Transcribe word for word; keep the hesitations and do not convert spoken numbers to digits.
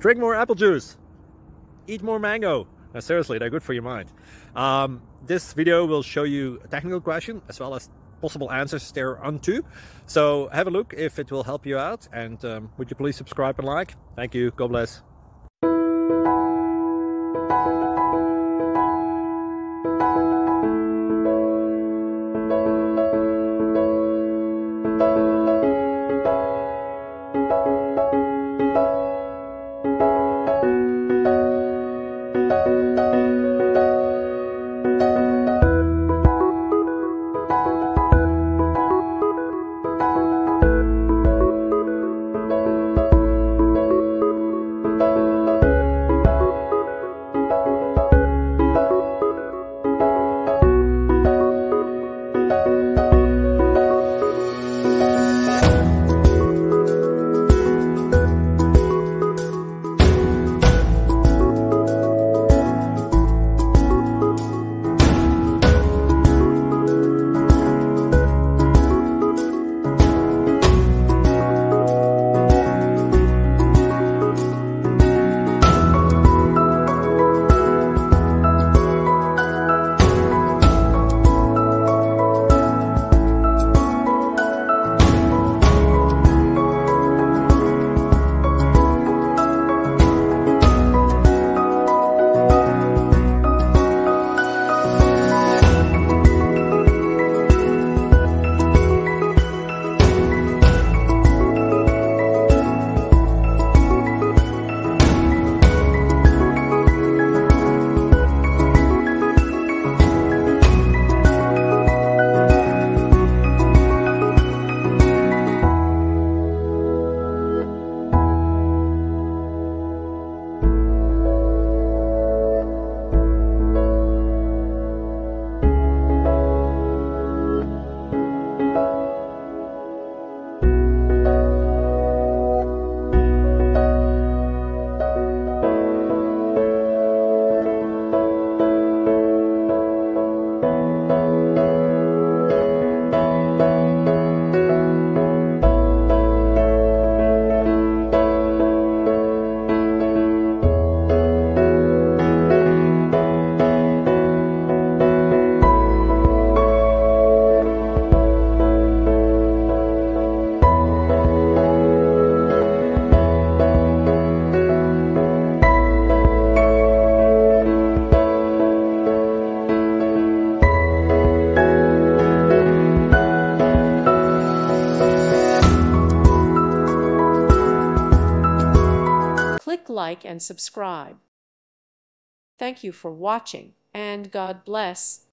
drink more apple juice, eat more mango. No, seriously, they're good for your mind. Um, this video will show you a technical question as well as possible answers thereunto. So have a look if it will help you out, and um, would you please subscribe and like? Thank you. God bless. Click like and subscribe. Thank you for watching, and God bless.